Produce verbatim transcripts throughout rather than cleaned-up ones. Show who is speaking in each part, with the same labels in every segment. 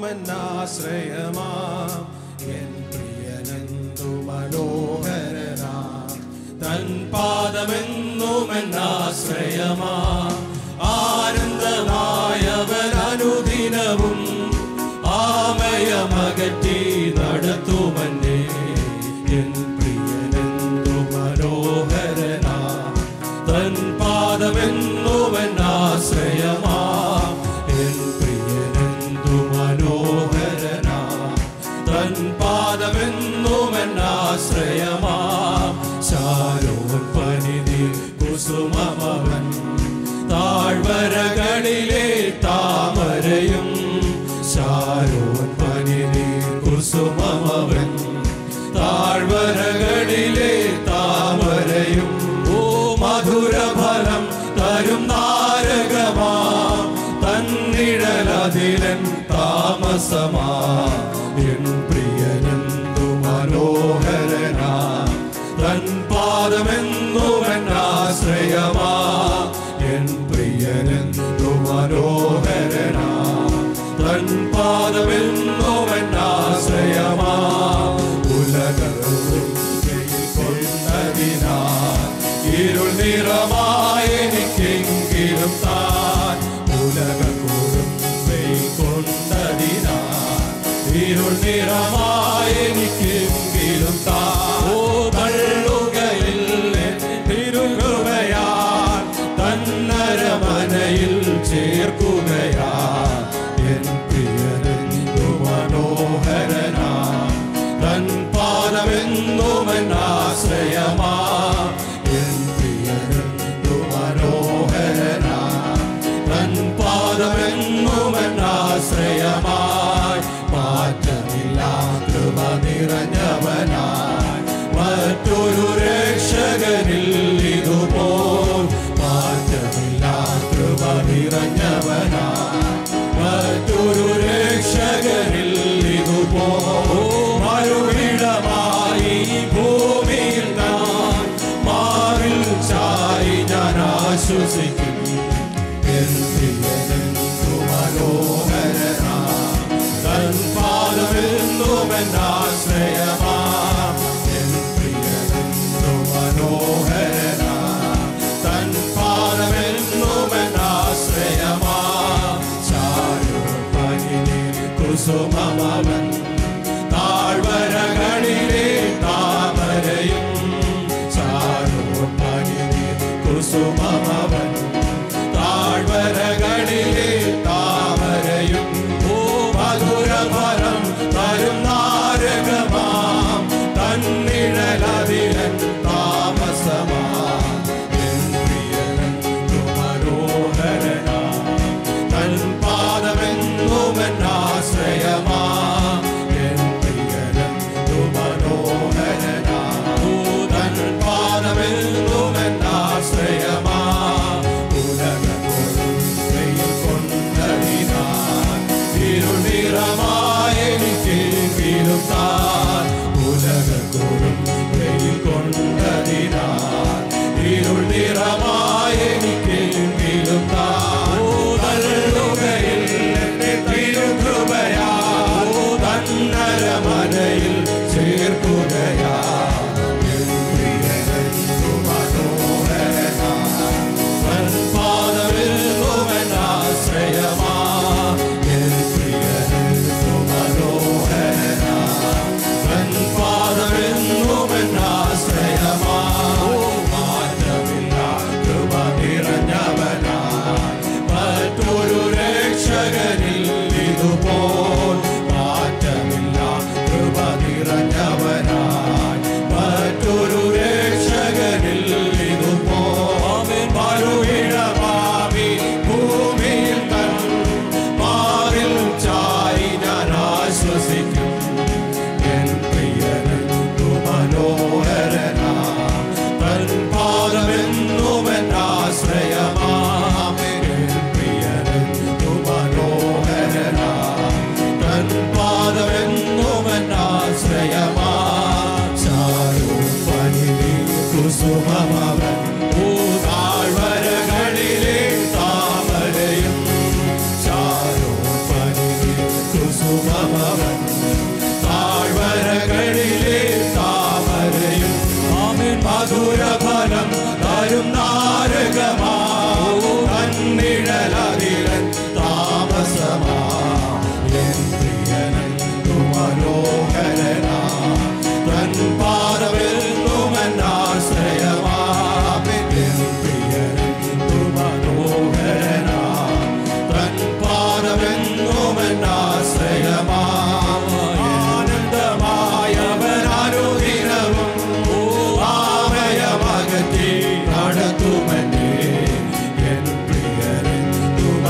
Speaker 1: എന്നുമെന്നാശ്രയമാം N പ്രിയനെന്തു മനോഹരനാം തൻ പാദമെന്നുമെന്നാശ്രയമാം ആനന്ദമായവൻ അനുദിനവും ആമയമകറ്റി നടത്തുമന്നേ N പ്രിയനെന്തു മനോഹരനാം തൻ പാദമെന്നുമെന്നാശ്രയമാം N പ്രിയനെന്തു മനോഹരനാം തൻ പാദമെന്നുമെന്നാശ്രയമാം ശാരോൻ പനിനീർ കുസുമമവൻ താഴ്വരകളിലെ താമരയും ശാരോൻ പനിനീർ കുസുമമവൻ താഴ്വരകളിലെ താമരയും ഓ മധുരഫലം തരും നാരകമാം തന്നിഴലതിലൻ താമസമാ എൻ പ്രിയനെന്തു മനോഹരനാം തൻ പാദമെന്നുമെന്നാശ്രയമാ എൻ പ്രിയനെന്തു മനോഹരനാം തൻ പാദമെന്നുമെന്നാശ്രയമാ ഉലകവും കൊണ്ടതിനാൽ ഇരുൾ നിറമായെനിക്കെങ്കിലും താൻ ഉലകവും കൊണ്ടതിനാൽ ഇരുൾ നിറമായെനിക്കെങ്കിലും താൻ ഓ തള്ളുകയിൽ തിരുകൃപയാൽ തന്നരമനയിൽ ചേർക്കുകയാ എൻ പ്രിയനെന്തു മനോഹരനാം തൻ പാദമെന്നുമെന്നാശ്രയമാ എൻ പ്രിയനെന്തു മനോഹരനാം തൻ പാദമെന്നുമെന്നാശ്രയമായി മാറ്റമില്ലാ കൃപ നിറഞ്ഞവനായി മറ്റൊരു രക്ഷകനിൽ ഇതുപോൽ മാറ്റമില്ലാ കൃപ നിറഞ്ഞവനായി മറ്റൊരു രക്ഷകനിൽ ഇതുപോൽ മറുവിടമായി ഭൂമിയിൽ ഞാൻ മാറിൽ ചാരി ഞാൻ ആശ്വസിക്കും എൻ പ്രിയനെന്തു മനോഹരനാം തൻ പാദമെന്നുമെന്നാശ്രയമാം എൻ പ്രിയനെന്തു മനോഹരനാം തൻ പാദമെന്നുമെന്നാശ്രയമാം ശാരോൻ പനിനീർ കുസുമമവൻ താഴ്വരകളിലെ താമരയും ശാരോൻ പനിനീർ കുസുമമവൻ താഴ്വരകളിലെ താമരയും ഓ മധുരഫലം തരും നാരകമാം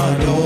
Speaker 1: മനോ